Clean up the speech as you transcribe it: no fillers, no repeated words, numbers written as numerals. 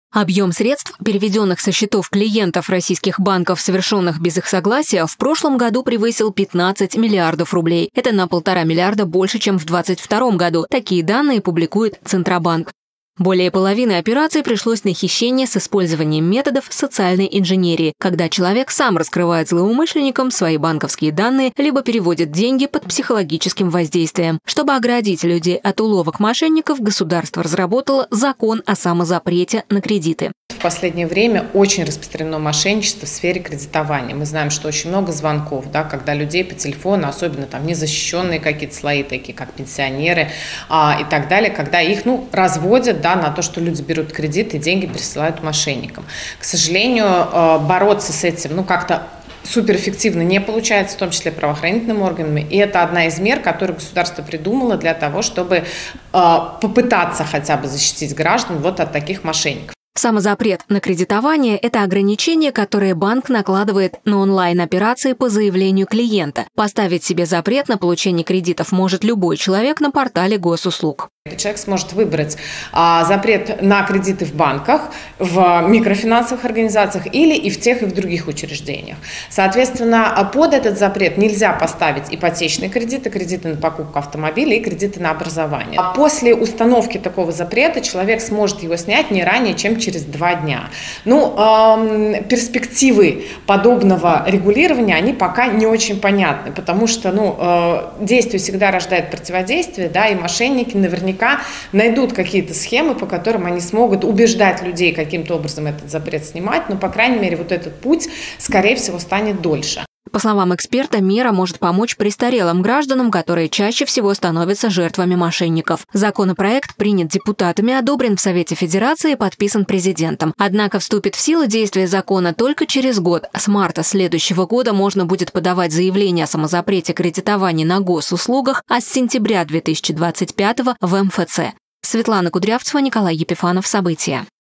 Объем средств, переведенных со счетов клиентов российских банков, совершенных без их согласия, в прошлом году превысил 15 миллиардов рублей. Это на 1,5 миллиарда больше, чем в 2022 году. Такие данные публикует Центробанк. Более половины операций пришлось на хищение с использованием методов социальной инженерии, когда человек сам раскрывает злоумышленникам свои банковские данные либо переводит деньги под психологическим воздействием. Чтобы оградить людей от уловок мошенников, государство разработало закон о самозапрете на кредиты. В последнее время очень распространено мошенничество в сфере кредитования. Мы знаем, что очень много звонков, когда людей по телефону, особенно незащищенные какие-то слои, такие как пенсионеры и так далее, когда их разводят на то, что люди берут кредит и деньги пересылают мошенникам. К сожалению, бороться с этим как-то суперэффективно не получается, в том числе правоохранительными органами. И это одна из мер, которую государство придумало для того, чтобы попытаться хотя бы защитить граждан от таких мошенников. Самозапрет на кредитование – это ограничение, которое банк накладывает на онлайн-операции по заявлению клиента. Поставить себе запрет на получение кредитов может любой человек на портале госуслуг. Человек сможет выбрать запрет на кредиты в банках, в микрофинансовых организациях или и в тех, и в других учреждениях. Соответственно, под этот запрет нельзя поставить ипотечные кредиты, кредиты на покупку автомобиля и кредиты на образование. После установки такого запрета человек сможет его снять не ранее, чем через 2 дня. Перспективы подобного регулирования, они пока не очень понятны, потому что действие всегда рождает противодействие, и мошенники наверняка найдут какие-то схемы, по которым они смогут убеждать людей каким-то образом этот запрет снимать, но, по крайней мере, этот путь, скорее всего, станет дольше. По словам эксперта, мера может помочь престарелым гражданам, которые чаще всего становятся жертвами мошенников. Законопроект принят депутатами, одобрен в Совете Федерации и подписан президентом. Однако вступит в силу действие закона только через год. С марта следующего года можно будет подавать заявление о самозапрете кредитования на госуслугах, а с сентября 2025 в МФЦ. Светлана Кудрявцева, Николай Епифанов. События.